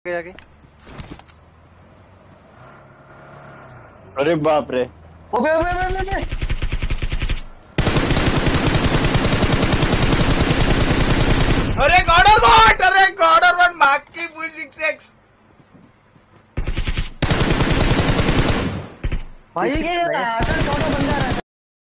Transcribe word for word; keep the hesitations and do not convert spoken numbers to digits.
जाके। अरे बाप रे, ओबे ओबे ओबे ओबे, अरे गॉड ऑफ गॉड, अरे गॉड ऑफ गॉड, मार की फुल सिक्स एक्स। भाई ये क्या है? आकर छोटा बंदा